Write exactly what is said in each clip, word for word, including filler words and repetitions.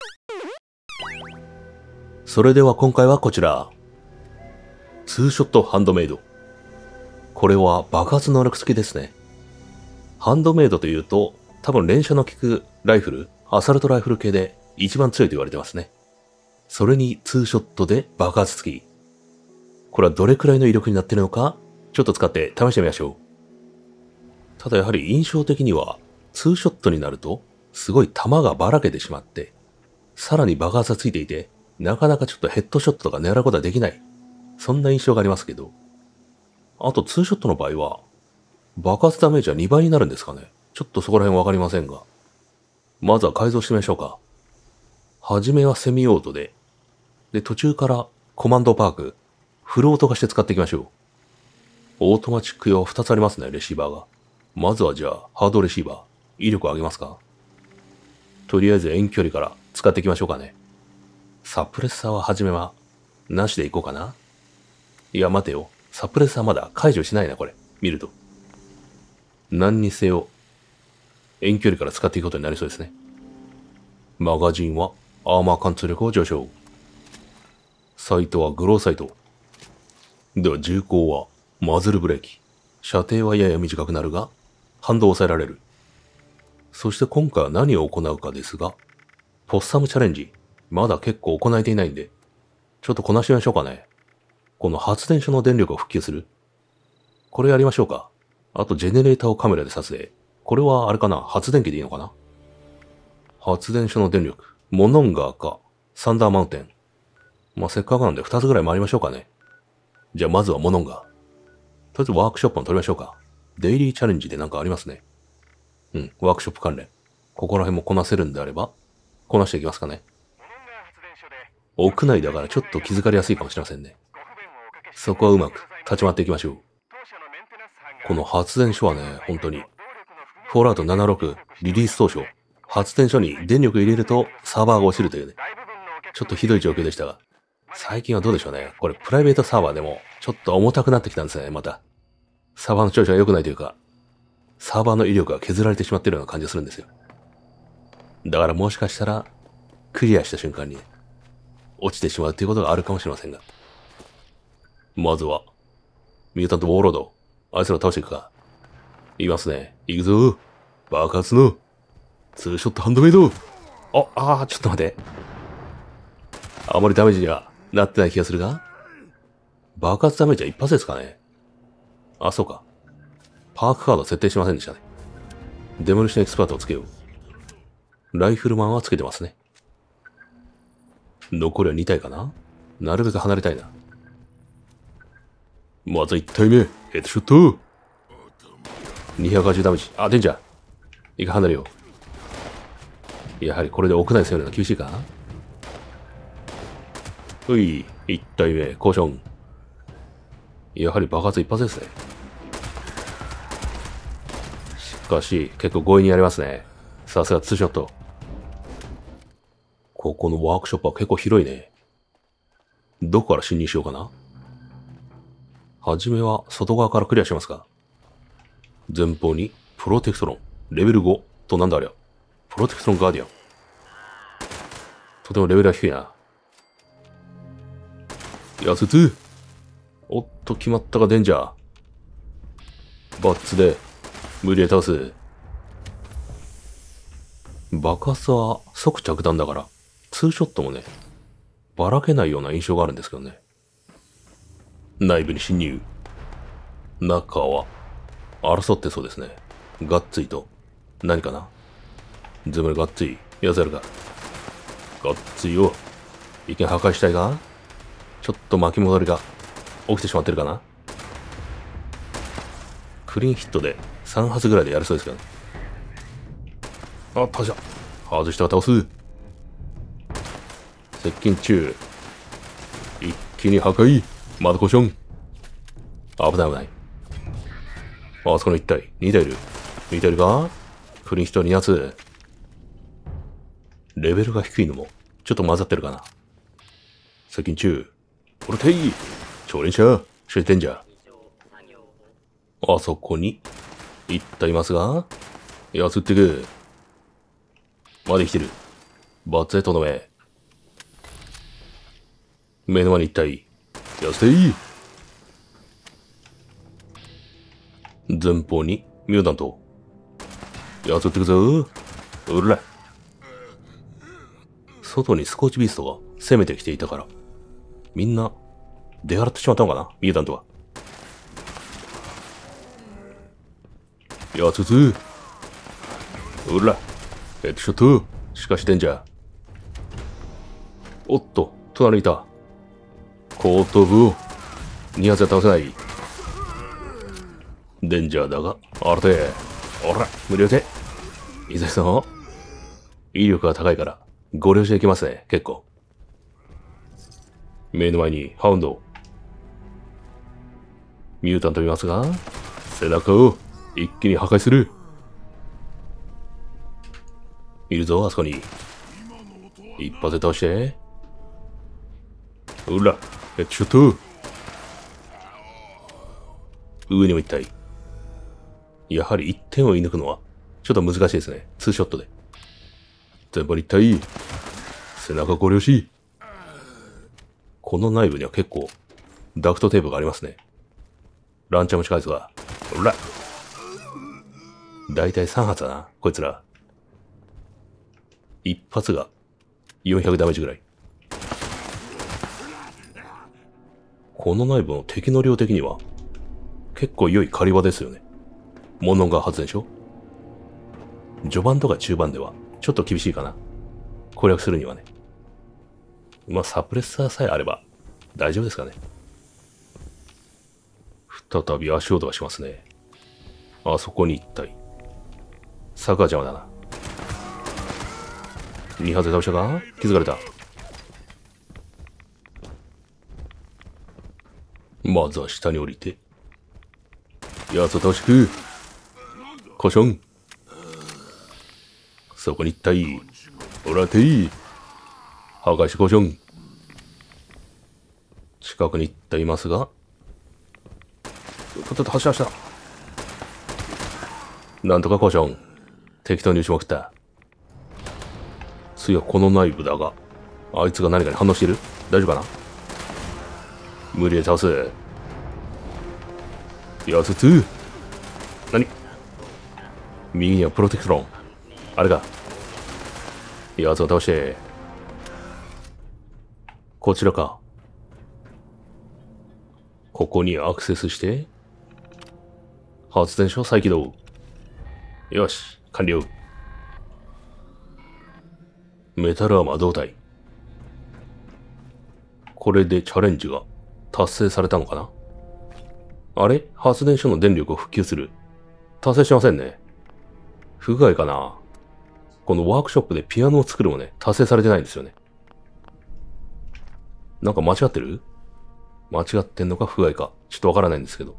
それでは今回はこちら。ツーショットハンドメイド。これは爆発能力付きですね。ハンドメイドというと、多分連射の効くライフル、アサルトライフル系で一番強いと言われてますね。それにツーショットで爆発付き。これはどれくらいの威力になっているのか、ちょっと使って試してみましょう。ただやはり印象的には、ツーショットになると、すごい弾がばらけてしまって、さらに爆発がついていて、なかなかちょっとヘッドショットとか狙うことはできない。そんな印象がありますけど。あとツーショットの場合は、爆発ダメージはにばいになるんですかね。ちょっとそこら辺わかりませんが。まずは改造してみましょうか。はじめはセミオートで、で、途中からコマンドパーク、フルオート化して使っていきましょう。オートマチック用ふたつありますね、レシーバーが。まずはじゃあ、ハードレシーバー、威力を上げますか。とりあえず遠距離から使っていきましょうかね。サプレッサーははじめは、なしでいこうかな。いや、待てよ。サプレッサーまだ解除しないな、これ。見ると。何にせよ、遠距離から使っていくことになりそうですね。マガジンは、アーマー貫通力を上昇。サイトはグローサイト。では銃口は、マズルブレーキ。射程はやや短くなるが、反動を抑えられる。そして今回は何を行うかですが、ポッサムチャレンジ。まだ結構行えていないんで、ちょっとこなしてみましょうかね。この発電所の電力を復旧する。これやりましょうか。あとジェネレーターをカメラで撮影。これはあれかな、発電機でいいのかな。発電所の電力。モノンガーか、サンダーマウンテン。まあ、せっかくなんでふたつぐらい回りましょうかね。じゃあまずはモノンガー。とりあえずワークショップも取りましょうか。デイリーチャレンジでなんかありますね。うん、ワークショップ関連。ここら辺もこなせるんであれば、こなしていきますかね。屋内だからちょっと気づかれやすいかもしれませんね。そこはうまく立ち回っていきましょう。この発電所はね、本当に。フォールアウトななじゅうろくリリース当初、発電所に電力入れるとサーバーが落ちるというね。ちょっとひどい状況でしたが、最近はどうでしょうね。これプライベートサーバーでもちょっと重たくなってきたんですね、また。サーバーの調子が良くないというか、サーバーの威力が削られてしまっているような感じがするんですよ。だからもしかしたら、クリアした瞬間に、ね、落ちてしまうということがあるかもしれませんが。まずは、ミュータントウォーロード。あいつら倒していくか。いますね。行くぞ。爆発の、ツーショットハンドメイド。あ、あー、ちょっと待って。あまりダメージにはなってない気がするが。爆発ダメージは一発ですかね。あ、そうか。パークカード設定しませんでしたね。デモリッシュエキスパートをつけよう。ライフルマンはつけてますね。残りはに体かな。なるべく離れたいな。まずいち体目、ヘッドショット。にひゃくはちじゅうダメージ。あ、デンジャー。一回離れよう。やはりこれで屋内攻めるの厳しいか。うい、いち体目、コーション。やはり爆発一発ですね。しかし、結構強引にやりますね。さすがツーショット。ここのワークショップは結構広いね。どこから侵入しようかな。はじめは外側からクリアしますか。前方にプロテクトロン、レベルごとなんだありゃ。プロテクトロンガーディアン。とてもレベルが低いな。やつつ。おっと決まったかデンジャー。バッツで無理で倒す。爆発は即着弾だから、ツーショットもね、ばらけないような印象があるんですけどね。内部に侵入。中は、争ってそうですね。ガッツイと、何かな。ズムルガッツイ、やつやるか。ガッツイを、一見破壊したいが、ちょっと巻き戻りが起きてしまってるかな。クリーンヒットでさん発ぐらいでやるそうですけどね。あ、倒した。外したら倒す。接近中。一気に破壊。まだコション。危ない危ない。あそこのいち体。に体いる。に体いるか。クリーンヒットに発。レベルが低いのも、ちょっと混ざってるかな。接近中。オルテイ超連射しててんじゃ。あそこに、いったいますが、やつってく。まで来てる。 バッツへとどめ。目の前に一体。やせていい。前方にミュータント。やつってくぞ。うら。外にスコーチビーストが攻めてきていたから、みんな出払ってしまったのかな、ミュータントは。やつつ。うら。ヘッドショット。しかしデンジャー。おっと、隣にいた。後頭部をに発で倒せない。デンジャーだが、あれで、おら、無料で。いざさん、威力が高いから、ご了承いきますね、結構。目の前にハウンド。ミュータントいますが、背中を一気に破壊する。いるぞ、あそこに。一発で倒して。うら、ヘッドショット。上にも一体。やはり一点を射抜くのは、ちょっと難しいですね。ツーショットで。前方に一体。背中ご了承。この内部には結構、ダクトテープがありますね。ランチャーも近いですが。うら。だいたいさん発だな、こいつら。一発がよんひゃくダメージぐらい。この内部の敵の量的には結構良い狩り場ですよね。モノンガ発電所。序盤とか中盤ではちょっと厳しいかな。攻略するにはね。まあサプレッサーさえあれば大丈夫ですかね。再び足音がしますね。あそこに一体。坂邪魔だな。に発で倒したか？気づかれた。まずは下に降りて。やつを倒してく。コション。そこに一体。おらてい。破壊してコション。近くに一体いますが。ちょっと走らした。なんとかコション。適当に打ちまくった。次はこの内部だが、あいつが何かに反応している？大丈夫かな？無理で倒す。やつつ。何？右にはプロテクトロン。あれか。やつを倒して。こちらか。ここにアクセスして。発電所再起動。よし、完了。メタルアーマー胴体。これでチャレンジが達成されたのかな？あれ？発電所の電力を復旧する。達成しませんね。不具合かな？このワークショップでピアノを作るもね、達成されてないんですよね。なんか間違ってる？間違ってんのか不具合か。ちょっとわからないんですけど。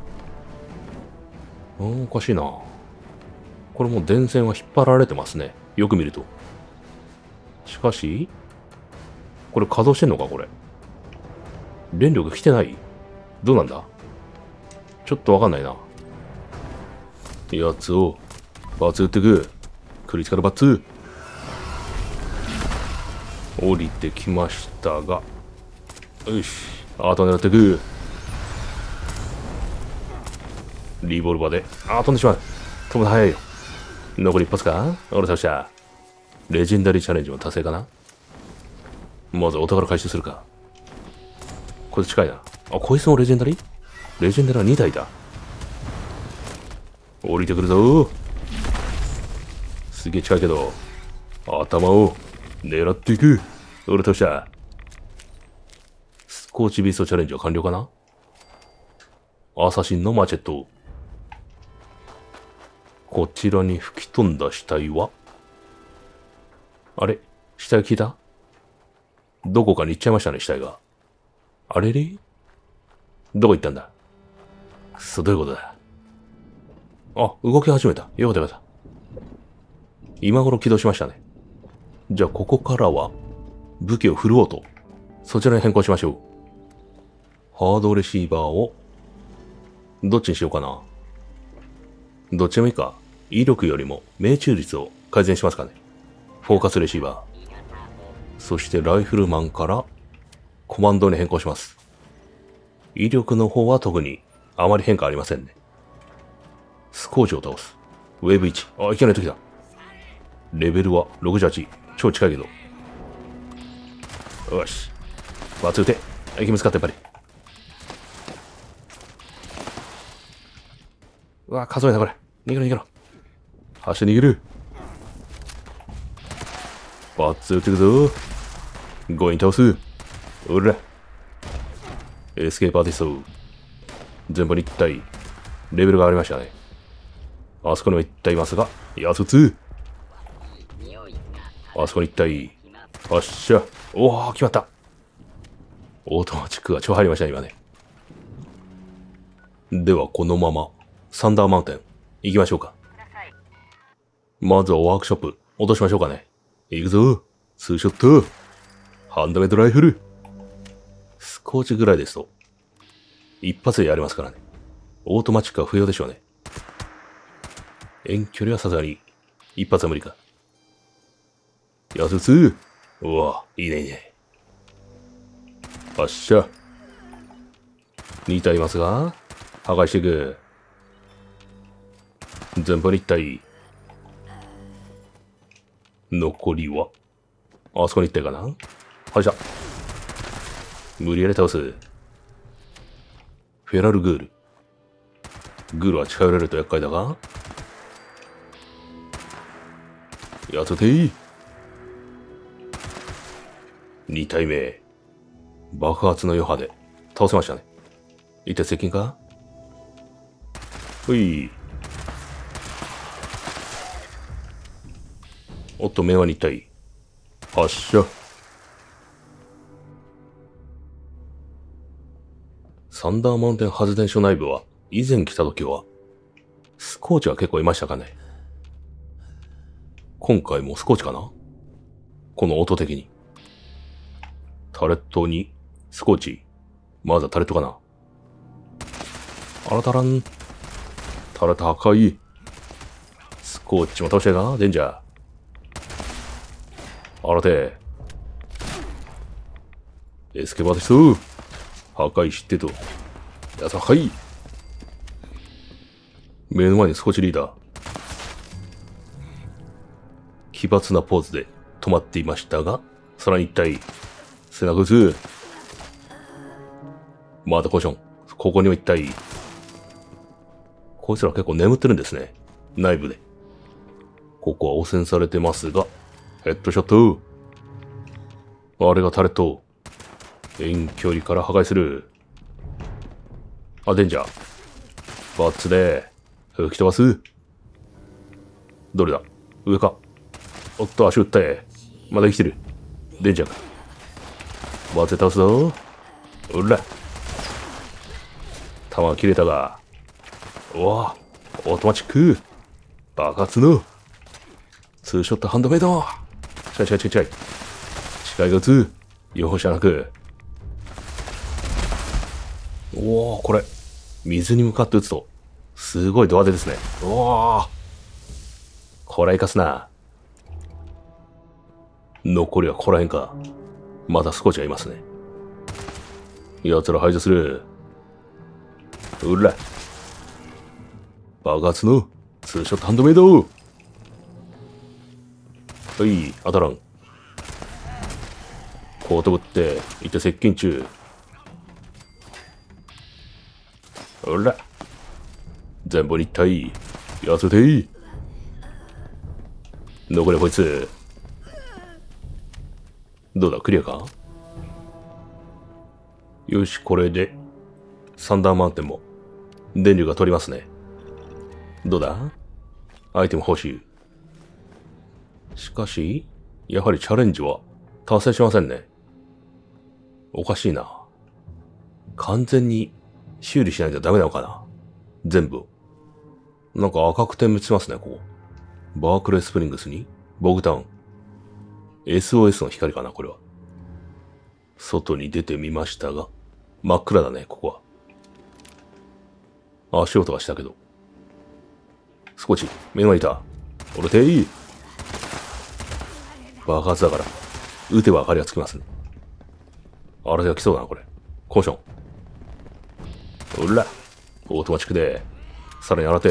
あー、おかしいな。これもう電線は引っ張られてますね。よく見ると。しかし、これ稼働してんのかこれ。電力来てない？どうなんだ？ちょっとわかんないな。やつを、バツ打ってく。クリティカルバツ。降りてきましたが。よし。あと狙ってく。リボルバーで、あー飛んでしまう。飛ぶの早いよ。残り一発か？俺倒した。レジェンダリーチャレンジも達成かな？まずお宝回収するか。これ近いな。あ、こいつもレジェンダリー？レジェンダリーはに体だ。降りてくるぞ。すげえ近いけど、頭を狙っていく。俺倒した。スコーチビーストチャレンジは完了かな？アサシンのマチェット。こちらに吹き飛んだ死体は？あれ？死体聞いた？どこかに行っちゃいましたね、死体が。あれれ？どこ行ったんだ？くそ、どういうことだ？あ、動き始めた。よかったよかった。今頃起動しましたね。じゃあ、ここからは、武器を振るおうと。そちらに変更しましょう。ハードレシーバーを、どっちにしようかな。どっちでもいいか。威力よりも命中率を改善しますかね。フォーカスレシーバー。 そしてライフルマンからコマンドに変更します。威力の方は特にあまり変化ありませんね。スコーチを倒す。ウェーブいち。あ、いきなり時だ。レベルはろくじゅうはち。超近いけど。よし。バツ撃て。息見つかったやっぱり。うわ、数えたこれ。逃げろ逃げろ。走り逃げる。バツ撃ってくぞ。ごにん倒す。うら。エスケープアーティスト。全部にいったい。レベルが上がりましたね。あそこにもいったいますが、やつつ。あそこにいったい。よっしゃ。おお、決まった。オートマチックが超入りましたね、今ね。では、このまま、サンダーマウンテン、行きましょうか。まずはワークショップ、落としましょうかね。行くぞ。ツーショット。ハンドメイドライフル。スコーチぐらいですと、一発でやりますからね。オートマチックは不要でしょうね。遠距離はさすがに、一発は無理か。やつつ。うわ、いいねいいね。よっしゃ。に体いますが、破壊していく。前方にいったい。残りは、あそこにいったいかな。はいしゃ。無理やり倒す。フェラルグール。グールは近寄れると厄介だが。やつてい。に体目。爆発の余波で倒せましたね。一体接近か。ほい。おっと、明和に一体。発射。サンダーマウンテン発電所内部は、以前来た時は、スコーチは結構いましたかね。今回もスコーチかな。この音的に。タレットに、スコーチ。まずはタレットかな。あらたらん。タレット破壊。スコーチも倒してが、デンジャー。あらて。エスケバーティスト。破壊してと。やさ、はい。目の前にスコーチリーダー。奇抜なポーズで止まっていましたが、さらに一体、背中打つ。またコーション。ここにも一体。こいつら結構眠ってるんですね。内部で。ここは汚染されてますが、ヘッドショット。あれがタレット。遠距離から破壊する。あ、デンジャー。バッツで、吹き飛ばす。どれだ上か。おっと、足打ったえ。まだ生きてる。デンジャーか。バッツで倒すぞ。うら。弾が切れたが。うわオートマチック。爆発の。ツーショットハンドメイド。近い近い近い近い。視界が打つ。容赦なく。おおこれ。水に向かって打つと、すごいドアでですね。おおこらいかすな。残りはここらへんか。まだスコーチがいますね。奴ら排除する。うら。爆発のツーショットハンドメイド。はい、当たらん。コートぶって、いって接近中。うら。全部に一体。やつてい。残りこいつ。どうだ、クリアか。よし、これで、サンダーマウンテンも、電流が取りますね。どうだアイテム報酬。しかし、やはりチャレンジは達成しませんね。おかしいな。完全に修理しないとダメなのかな全部。なんか赤く点滅しますね、ここ。バークレースプリングスに、ボグタウン。エスオーエス の光かな、これは。外に出てみましたが、真っ暗だね、ここは。足音がしたけど。少し、目の前にいた。俺ていい。爆発だから。 撃てば明かりがつきますね。あれが来そうだな、これ。コンション。うら。オートマチックで、さらに洗って。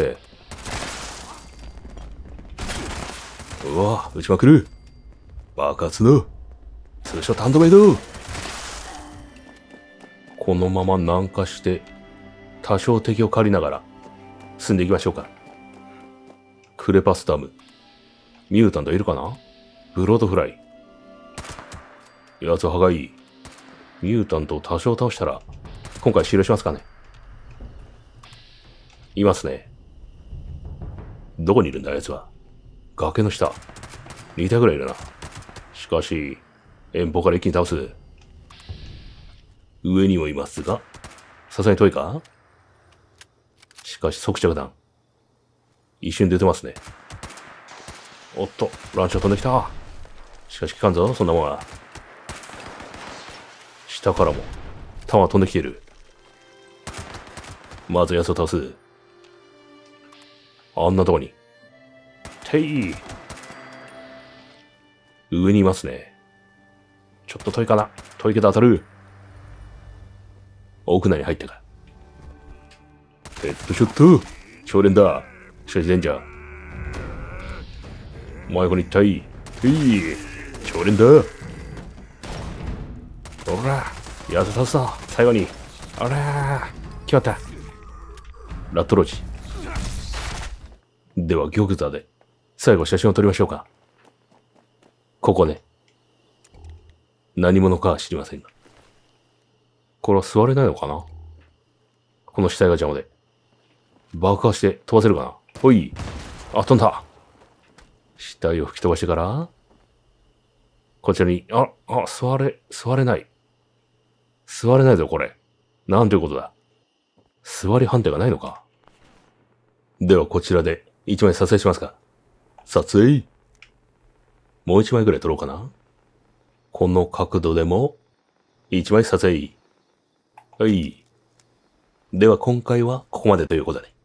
うわ、撃ちまくる。爆発の、通称ハンドメイド。このまま南下して、多少敵を借りながら、進んでいきましょうか。クレパスダム。ミュータントいるかな？ブロードフライ。奴は歯がいい。ミュータントを多少倒したら、今回終了しますかね。いますね。どこにいるんだ、奴は。崖の下。に体ぐらいいるな。しかし、遠方から一気に倒す。上にもいますが、さすがに遠いか？しかし即着弾。一瞬出てますね。おっと、ランチャー飛んできた。しかし効かんぞ、そんなもんは。下からも、弾が飛んできている。まず奴を倒す。あんなとこに。てい！上にいますね。ちょっと遠いかな。遠いけど当たる。奥内に入ったか。ヘッドショット！超連だ。しかしデンジャー。真横に行ったい。へい！超連だ。ほら、やつ倒すぞ。最後に。あらー、決まった。ラットローチ。では、玉座で、最後写真を撮りましょうか。ここね。何者かは知りませんが。これは座れないのかな？この死体が邪魔で。爆破して飛ばせるかな？ほい。あ、飛んだ。死体を吹き飛ばしてから、こちらに、あ、あ、座れ、座れない。座れないぞ、これ。なんということだ。座り判定がないのか。では、こちらで一枚撮影しますか。撮影。もう一枚ぐらい撮ろうかな。この角度でも、一枚撮影。はい。では今回はここまでということで。